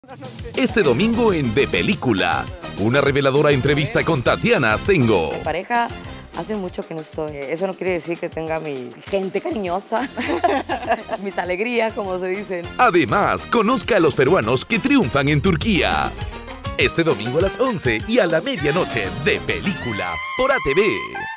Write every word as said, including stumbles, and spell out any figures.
Este domingo en De Película, una reveladora entrevista con Tatiana Astengo. Pareja, hace mucho que no estoy. Eso no quiere decir que tenga mi gente cariñosa, mis alegrías, como se dicen. Además, conozca a los peruanos que triunfan en Turquía. Este domingo a las once y a la medianoche, De Película, por A T V.